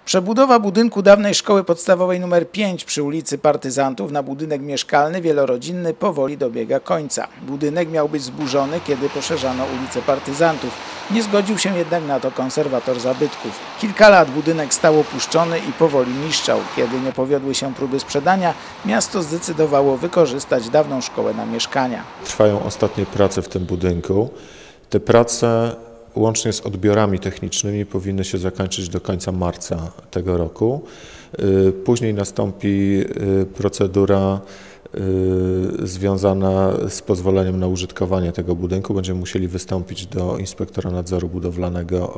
Przebudowa budynku dawnej szkoły podstawowej nr 5 przy ulicy Partyzantów na budynek mieszkalny wielorodzinny powoli dobiega końca. Budynek miał być zburzony, kiedy poszerzano ulicę Partyzantów. Nie zgodził się jednak na to konserwator zabytków. Kilka lat budynek stał opuszczony i powoli niszczał. Kiedy nie powiodły się próby sprzedania, miasto zdecydowało wykorzystać dawną szkołę na mieszkania. Trwają ostatnie prace w tym budynku. Te prace łącznie z odbiorami technicznymi powinny się zakończyć do końca marca tego roku. Później nastąpi procedura związana z pozwoleniem na użytkowanie tego budynku. Będziemy musieli wystąpić do inspektora nadzoru budowlanego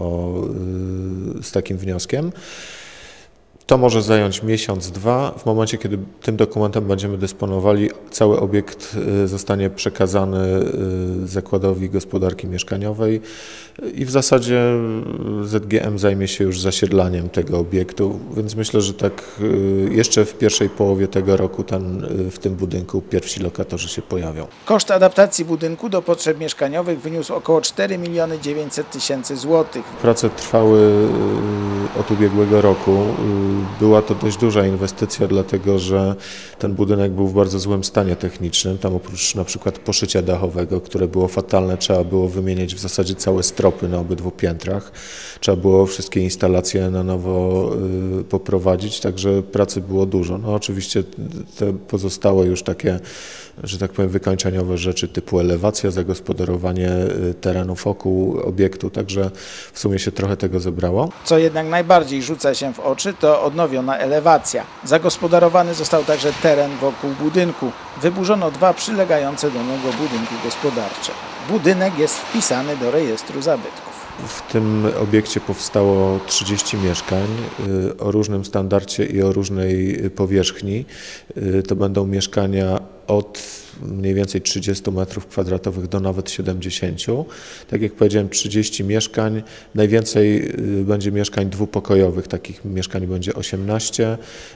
z takim wnioskiem. To może zająć miesiąc, dwa. W momencie, kiedy tym dokumentem będziemy dysponowali, cały obiekt zostanie przekazany Zakładowi Gospodarki Mieszkaniowej i w zasadzie ZGM zajmie się już zasiedlaniem tego obiektu, więc myślę, że tak jeszcze w pierwszej połowie tego roku w tym budynku pierwsi lokatorzy się pojawią. Koszt adaptacji budynku do potrzeb mieszkaniowych wyniósł około 4 900 000 złotych. Prace trwały od ubiegłego roku. Była to dość duża inwestycja, dlatego że ten budynek był w bardzo złym stanie technicznym. Tam oprócz na przykład poszycia dachowego, które było fatalne, trzeba było wymienić w zasadzie całe stropy na obydwu piętrach. Trzeba było wszystkie instalacje na nowo poprowadzić, także pracy było dużo. No oczywiście te pozostałe już takie, że tak powiem, wykończeniowe rzeczy typu elewacja, zagospodarowanie terenów wokół obiektu, także w sumie się trochę tego zebrało. Co jednak najbardziej rzuca się w oczy, to odnowiona elewacja. Zagospodarowany został także teren wokół budynku. Wyburzono 2 przylegające do niego budynki gospodarcze. Budynek jest wpisany do rejestru zabytków. W tym obiekcie powstało 30 mieszkań o różnym standardzie i o różnej powierzchni. To będą mieszkania od mniej więcej 30 m2 do nawet 70. Tak jak powiedziałem, 30 mieszkań, najwięcej będzie mieszkań dwupokojowych, takich mieszkań będzie 18,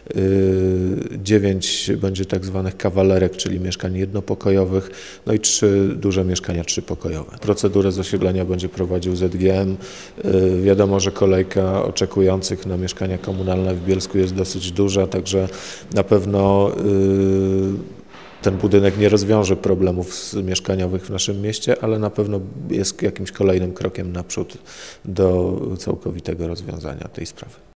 9 będzie tak zwanych kawalerek, czyli mieszkań jednopokojowych, no i 3 duże mieszkania trzypokojowe. Procedurę zasiedlenia będzie prowadził ZGM. Wiadomo, że kolejka oczekujących na mieszkania komunalne w Bielsku jest dosyć duża, także na pewno ten budynek nie rozwiąże problemów mieszkaniowych w naszym mieście, ale na pewno jest jakimś kolejnym krokiem naprzód do całkowitego rozwiązania tej sprawy.